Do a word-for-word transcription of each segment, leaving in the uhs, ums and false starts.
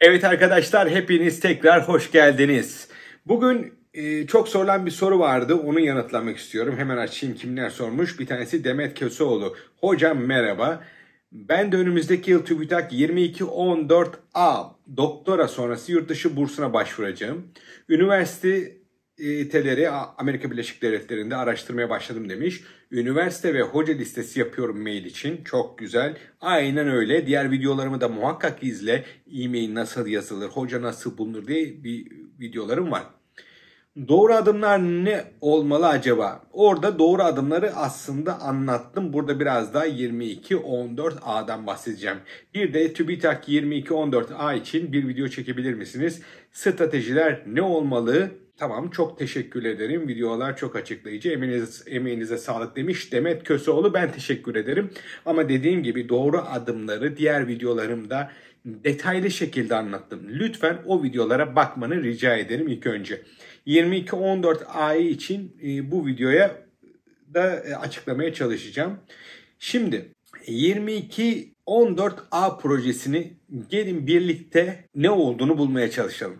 Evet arkadaşlar, hepiniz tekrar hoş geldiniz. Bugün e, çok sorulan bir soru vardı, onu yanıtlamak istiyorum. Hemen açayım kimler sormuş. Bir tanesi Demet Köseoğlu. Hocam merhaba. Ben de önümüzdeki yıl TÜBİTAK yirmi iki on dört A doktora sonrası yurt dışı bursuna başvuracağım. Üniversiteleri Amerika Birleşik Devletleri'nde araştırmaya başladım demiş. Üniversite ve hoca listesi yapıyorum mail için. Çok güzel. Aynen öyle. Diğer videolarımı da muhakkak izle. E-mail nasıl yazılır, hoca nasıl bulunur diye bir videolarım var. Doğru adımlar ne olmalı acaba? Orada doğru adımları aslında anlattım. Burada biraz daha yirmi iki on dört A'dan bahsedeceğim. Bir de TÜBİTAK yirmi iki on dört A için bir video çekebilir misiniz? Stratejiler ne olmalı? Tamam, çok teşekkür ederim. Videolar çok açıklayıcı. Emeğinize, emeğinize sağlık demiş Demet Köseoğlu. Ben teşekkür ederim. Ama dediğim gibi doğru adımları diğer videolarımda detaylı şekilde anlattım. Lütfen o videolara bakmanı rica ederim ilk önce. yirmi iki on dört A'yı için bu videoya da açıklamaya çalışacağım. Şimdi yirmi iki on dört A projesini gelin birlikte ne olduğunu bulmaya çalışalım.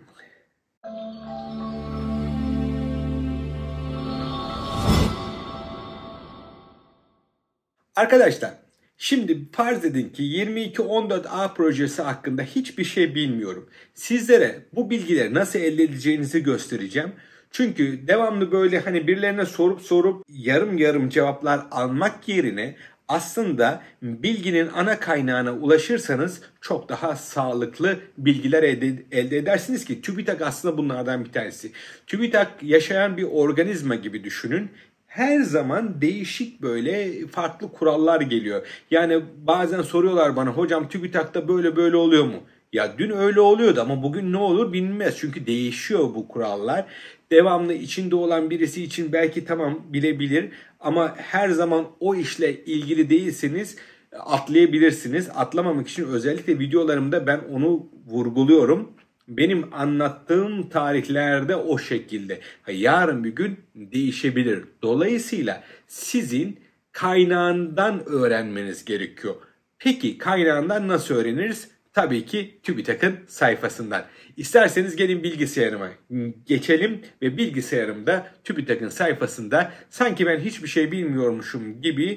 Arkadaşlar, şimdi farz edin ki yirmi iki on dört A projesi hakkında hiçbir şey bilmiyorum. Sizlere bu bilgileri nasıl elde edeceğinizi göstereceğim. Çünkü devamlı böyle hani birilerine sorup sorup yarım yarım cevaplar almak yerine aslında bilginin ana kaynağına ulaşırsanız çok daha sağlıklı bilgiler elde, elde edersiniz ki TÜBİTAK aslında bunlardan bir tanesi. TÜBİTAK yaşayan bir organizma gibi düşünün. Her zaman değişik böyle farklı kurallar geliyor. Yani bazen soruyorlar bana, hocam TÜBİTAK'ta böyle böyle oluyor mu? Ya dün öyle oluyordu ama bugün ne olur bilinmez. Çünkü değişiyor bu kurallar. Devamlı içinde olan birisi için belki tamam bilebilir ama her zaman o işle ilgili değilseniz atlayabilirsiniz. Atlamamak için özellikle videolarımda ben onu vurguluyorum. Benim anlattığım tarihlerde o şekilde. Yarın bir gün değişebilir. Dolayısıyla sizin kaynağından öğrenmeniz gerekiyor. Peki kaynağından nasıl öğreniriz? Tabii ki TÜBİTAK'ın sayfasından. İsterseniz gelin bilgisayarıma geçelim ve bilgisayarımda TÜBİTAK'ın sayfasında sanki ben hiçbir şey bilmiyormuşum gibi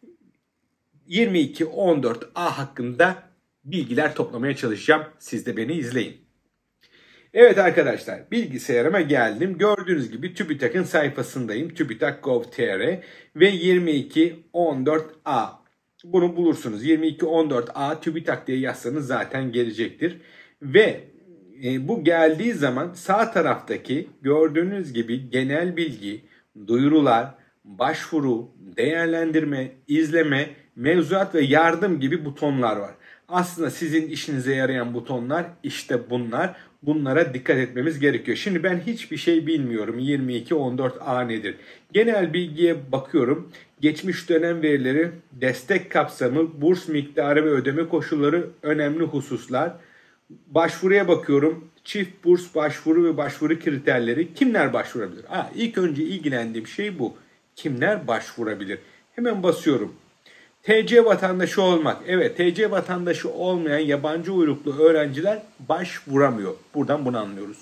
yirmi iki on dört A hakkında bilgiler toplamaya çalışacağım. Siz de beni izleyin. Evet arkadaşlar, bilgisayarıma geldim. Gördüğünüz gibi TÜBİTAK'ın sayfasındayım. TÜBİTAK nokta gov nokta tr ve yirmi iki on dört A. Bunu bulursunuz. yirmi iki on dört A TÜBİTAK diye yazsanız zaten gelecektir. Ve e, bu geldiği zaman sağ taraftaki gördüğünüz gibi genel bilgi, duyurular, başvuru, değerlendirme, izleme, mevzuat ve yardım gibi butonlar var. Aslında sizin işinize yarayan butonlar işte bunlar. Bunlara dikkat etmemiz gerekiyor. Şimdi ben hiçbir şey bilmiyorum. yirmi iki on dört A nedir? Genel bilgiye bakıyorum. Geçmiş dönem verileri, destek kapsamı, burs miktarı ve ödeme koşulları önemli hususlar. Başvuruya bakıyorum. Çift burs başvuru ve başvuru kriterleri. Kimler başvurabilir? Aa, ilk önce ilgilendiğim şey bu. Kimler başvurabilir? Hemen basıyorum. T C vatandaşı olmak. Evet, T C vatandaşı olmayan yabancı uyruklu öğrenciler başvuramıyor. Buradan bunu anlıyoruz.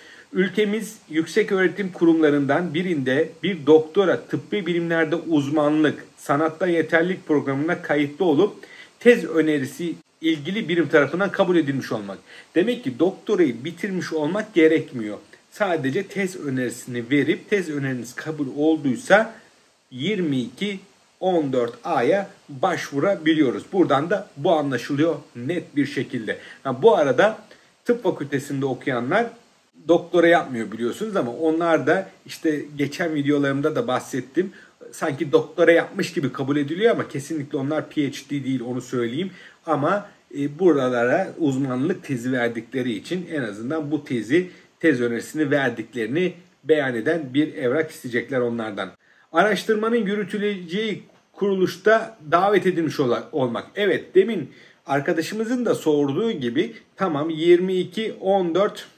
Ülkemiz yüksek öğretim kurumlarından birinde bir doktora, tıbbi bilimlerde uzmanlık, sanatta yeterlilik programına kayıtlı olup tez önerisi ilgili birim tarafından kabul edilmiş olmak. Demek ki doktorayı bitirmiş olmak gerekmiyor. Sadece tez önerisini verip tez öneriniz kabul olduysa yirmi iki on dört A'ya başvurabiliyoruz. Buradan da bu anlaşılıyor net bir şekilde. Ha, bu arada tıp fakültesinde okuyanlar doktora yapmıyor biliyorsunuz ama onlar da işte geçen videolarımda da bahsettim. Sanki doktora yapmış gibi kabul ediliyor ama kesinlikle onlar P H D değil, onu söyleyeyim. Ama e, buralara uzmanlık tezi verdikleri için en azından bu tezi, tez önerisini verdiklerini beyan eden bir evrak isteyecekler onlardan. Araştırmanın yürütüleceği kuruluşta davet edilmiş olmak. Evet, demin arkadaşımızın da sorduğu gibi tamam yirmi iki on dört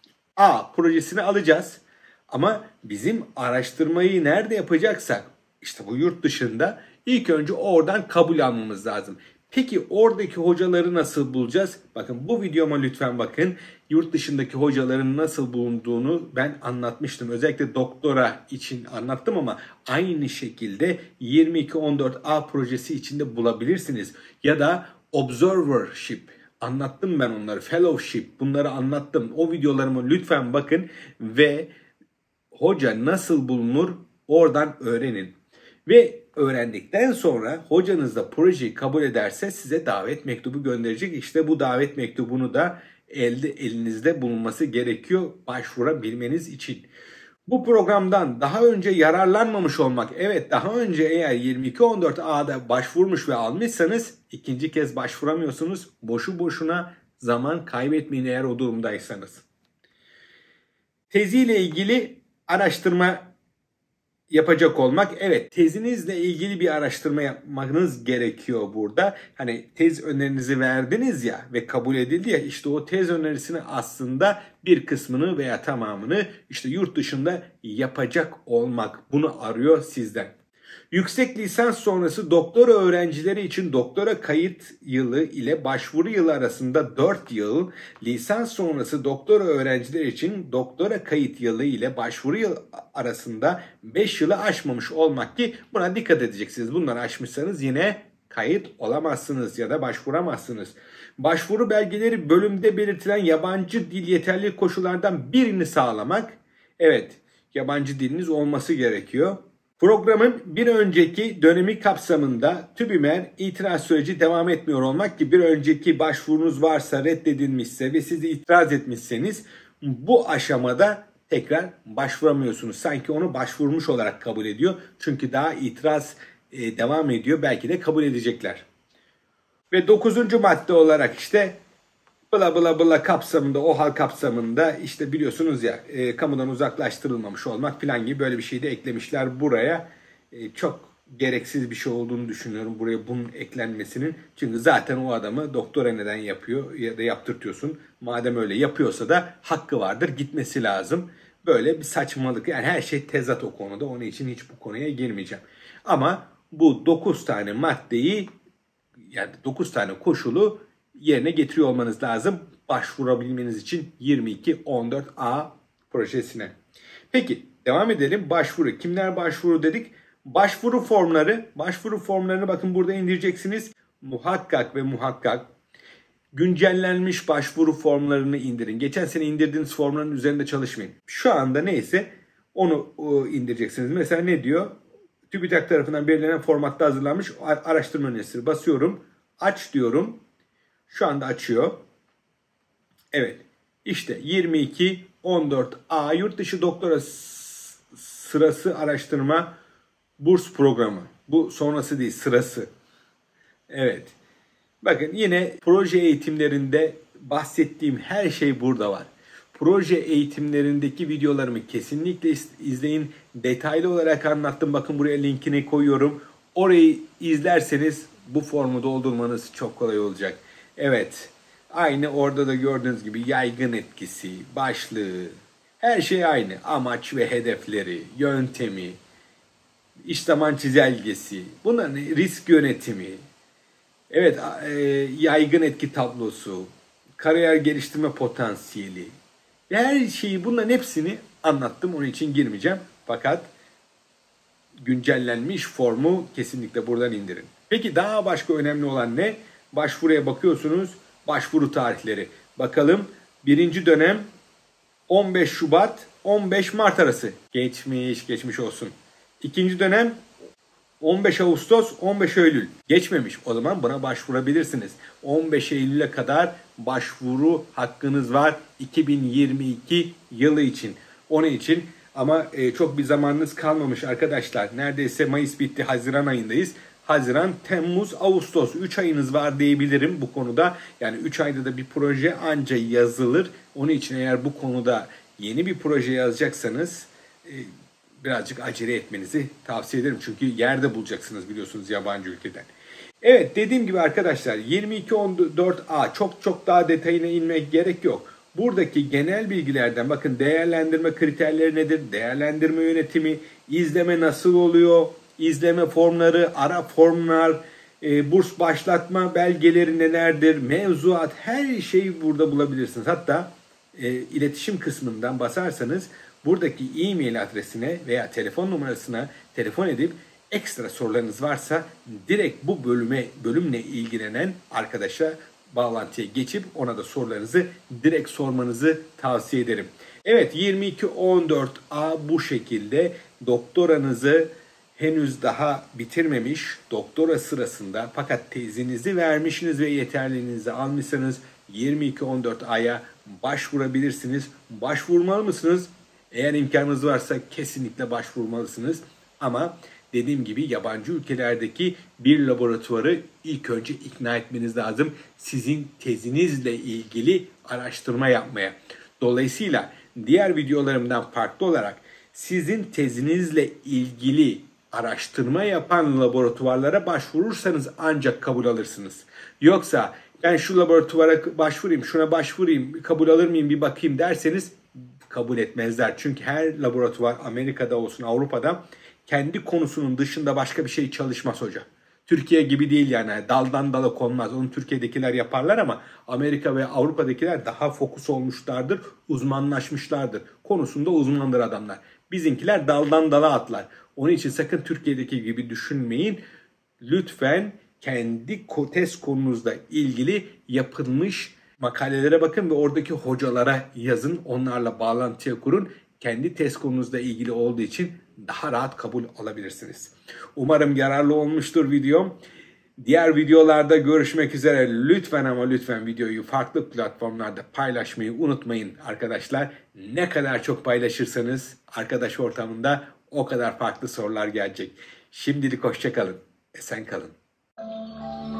A projesini alacağız. Ama bizim araştırmayı nerede yapacaksak işte bu yurt dışında ilk önce oradan kabul almamız lazım. Peki oradaki hocaları nasıl bulacağız? Bakın bu videoma lütfen bakın. Yurt dışındaki hocaların nasıl bulunduğunu ben anlatmıştım. Özellikle doktora için anlattım ama aynı şekilde yirmi iki on dört A projesi içinde bulabilirsiniz. Ya da observership anlattım ben onları. Fellowship bunları anlattım. O videolarımı lütfen bakın ve hoca nasıl bulunur oradan öğrenin. Ve öğrendikten sonra hocanız da projeyi kabul ederse size davet mektubu gönderecek. İşte bu davet mektubunu da elde elinizde bulunması gerekiyor başvurabilmeniz için. Bu programdan daha önce yararlanmamış olmak, evet daha önce eğer yirmi iki on dört A'da başvurmuş ve almışsanız ikinci kez başvuramıyorsunuz. Boşu boşuna zaman kaybetmeyin eğer o durumdaysanız. Teziyle ilgili araştırma yapacak olmak. Evet, tezinizle ilgili bir araştırma yapmanız gerekiyor burada. Hani tez önerinizi verdiniz ya ve kabul edildi ya, işte o tez önerisini aslında bir kısmını veya tamamını işte yurt dışında yapacak olmak. Bunu arıyor sizden. Yüksek lisans sonrası doktora öğrencileri için doktora kayıt yılı ile başvuru yılı arasında dört yıl, lisans sonrası doktora öğrencileri için doktora kayıt yılı ile başvuru yılı arasında beş yılı aşmamış olmak ki buna dikkat edeceksiniz. Bunları aşmışsanız yine kayıt olamazsınız ya da başvuramazsınız. Başvuru belgeleri bölümde belirtilen yabancı dil yeterlilik koşullardan birini sağlamak. Evet, yabancı diliniz olması gerekiyor. Programın bir önceki dönemi kapsamında TÜBİMER itiraz süreci devam etmiyor olmak ki bir önceki başvurunuz varsa reddedilmişse ve siz itiraz etmişseniz bu aşamada tekrar başvuramıyorsunuz. Sanki onu başvurmuş olarak kabul ediyor. Çünkü daha itiraz e, devam ediyor. Belki de kabul edecekler. Ve dokuzuncu madde olarak işte bla bla bla kapsamında, O H A L kapsamında işte biliyorsunuz ya e, kamudan uzaklaştırılmamış olmak falan gibi böyle bir şey de eklemişler buraya. E, çok gereksiz bir şey olduğunu düşünüyorum buraya bunun eklenmesinin. Çünkü zaten o adamı doktora neden yapıyor ya da yaptırtıyorsun. Madem öyle yapıyorsa da hakkı vardır, gitmesi lazım. Böyle bir saçmalık, yani her şey tezat o konuda, onun için hiç bu konuya girmeyeceğim. Ama bu dokuz tane maddeyi, yani dokuz tane koşulu yerine getiriyor olmanız lazım başvurabilmeniz için yirmi iki on dört A projesine. Peki devam edelim. Başvuru. Kimler başvuru dedik? Başvuru formları. Başvuru formlarını bakın burada indireceksiniz. Muhakkak ve muhakkak güncellenmiş başvuru formlarını indirin. Geçen sene indirdiğiniz formların üzerinde çalışmayın. Şu anda neyse onu indireceksiniz. Mesela ne diyor? TÜBİTAK tarafından belirlenen formatta hazırlanmış araştırma önerisi. Basıyorum. Aç diyorum. Şu anda açıyor. Evet. İşte yirmi iki on dört A yurt dışı doktora sırası araştırma burs programı. Bu sonrası değil, sırası. Evet. Bakın yine proje eğitimlerinde bahsettiğim her şey burada var. Proje eğitimlerindeki videolarımı kesinlikle izleyin. Detaylı olarak anlattım. Bakın buraya linkini koyuyorum. Orayı izlerseniz bu formu doldurmanız çok kolay olacak. Evet. Aynı orada da gördüğünüz gibi yaygın etkisi, başlığı, her şey aynı. Amaç ve hedefleri, yöntemi, iş zaman çizelgesi, bunların risk yönetimi, evet e, yaygın etki tablosu, kariyer geliştirme potansiyeli, her şeyi, bunların hepsini anlattım. Onun için girmeyeceğim. Fakat güncellenmiş formu kesinlikle buradan indirin. Peki daha başka önemli olan ne? Başvuruya bakıyorsunuz. Başvuru tarihleri. Bakalım birinci dönem on beş Şubat on beş Mart arası. Geçmiş, geçmiş olsun. İkinci dönem on beş Ağustos on beş Eylül. Geçmemiş. O zaman buna başvurabilirsiniz. on beş Eylül'e kadar başvuru hakkınız var iki bin yirmi iki yılı için. Onun için ama e, çok bir zamanınız kalmamış arkadaşlar. Neredeyse Mayıs bitti. Haziran ayındayız. Haziran, Temmuz, Ağustos üç ayınız var diyebilirim bu konuda. Yani üç ayda da bir proje anca yazılır. Onun için eğer bu konuda yeni bir proje yazacaksanız e, birazcık acele etmenizi tavsiye ederim. Çünkü yerde bulacaksınız biliyorsunuz yabancı ülkeden. Evet, dediğim gibi arkadaşlar yirmi iki on dört A çok çok daha detayına inmek gerek yok. Buradaki genel bilgilerden bakın, değerlendirme kriterleri nedir? Değerlendirme yönetimi, izleme nasıl oluyor? İzleme formları, ara formlar, e, burs başlatma belgeleri nelerdir, mevzuat, her şeyi burada bulabilirsiniz. Hatta e, iletişim kısmından basarsanız buradaki e-mail adresine veya telefon numarasına telefon edip ekstra sorularınız varsa direkt bu bölüme bölümle ilgilenen arkadaşa bağlantıya geçip ona da sorularınızı direkt sormanızı tavsiye ederim. Evet, yirmi iki on dört A bu şekilde. Doktoranızı henüz daha bitirmemiş, doktora sırasında fakat tezinizi vermişsiniz ve yeterliliğinizi almışsanız yirmi iki on dört A'ya başvurabilirsiniz. Başvurmalı mısınız? Eğer imkanınız varsa kesinlikle başvurmalısınız. Ama dediğim gibi yabancı ülkelerdeki bir laboratuvarı ilk önce ikna etmeniz lazım sizin tezinizle ilgili araştırma yapmaya. Dolayısıyla diğer videolarımdan farklı olarak sizin tezinizle ilgili araştırma yapan laboratuvarlara başvurursanız ancak kabul alırsınız. Yoksa ben şu laboratuvara başvurayım, şuna başvurayım, kabul alır mıyım bir bakayım derseniz kabul etmezler. Çünkü her laboratuvar Amerika'da olsun Avrupa'da kendi konusunun dışında başka bir şey çalışmaz hoca. Türkiye gibi değil yani, daldan dala konmaz. Onu Türkiye'dekiler yaparlar ama Amerika ve Avrupa'dakiler daha fokus olmuşlardır, uzmanlaşmışlardır. Konusunda uzmandır adamlar. Bizimkiler daldan dala atlar. Onun için sakın Türkiye'deki gibi düşünmeyin. Lütfen kendi test konunuzla ilgili yapılmış makalelere bakın ve oradaki hocalara yazın. Onlarla bağlantıya kurun. Kendi test konunuzla ilgili olduğu için daha rahat kabul alabilirsiniz. Umarım yararlı olmuştur videom. Diğer videolarda görüşmek üzere. Lütfen ama lütfen videoyu farklı platformlarda paylaşmayı unutmayın arkadaşlar. Ne kadar çok paylaşırsanız arkadaş ortamında o kadar farklı sorular gelecek. Şimdilik hoşça kalın. Esen kalın.